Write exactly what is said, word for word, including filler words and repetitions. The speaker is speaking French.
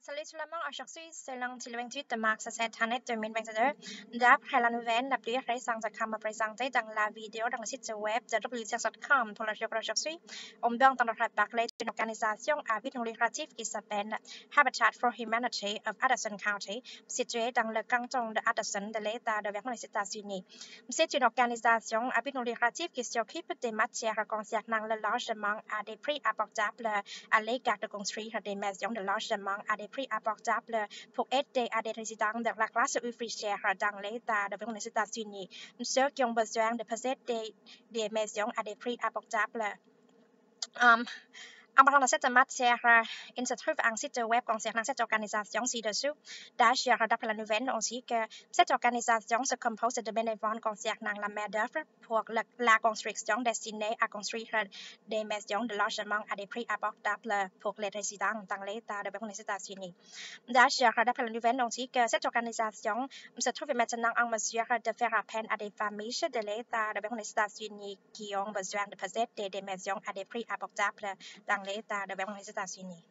Salut tout le monde, aujourd'hui c'est lundi le vingt-huit de mars cette année deux mille vingt-deux. D'après la nouvelle, la plus récente comme présentée dans la vidéo dans le site web de w c point com pour le jour d'aujourd'hui, on peut entendre parler d'une organisation à but non lucratif qui s'appelle Habitat for Humanity of Addison County, située dans le canton de Addison de l'État de Vermont, les États-Unis. C'est une organisation à but non lucratif qui s'occupe des matières concernant le logement à des prix abordables à l'égard de construire des maisons de logement à des prix abordables pour aider à des résidents de la classe ouvrière dans l'État de Vermont, les États-Unis, ceux qui ont besoin de posséder des maisons à des prix abordables. Um, En parlant de cette matière, il se trouve un site web concernant cette organisation ci-dessous. D'ailleurs, d'après la nouvelle aussi, que cette organisation se compose de bénévoles concernant la main-d'œuvre pour la, la construction destinée à construire des maisons de logement à des prix abordables pour les résidents dans l'État de Vermont, les États-Unis. D'ailleurs, d'après la nouvelle aussi, que cette organisation se trouve maintenant en mesure de faire appel à des familles de l'État de Vermont, les États-Unis qui ont besoin de posséder des maisons à des prix abordables dans l'État de Vermont, les États-Unis.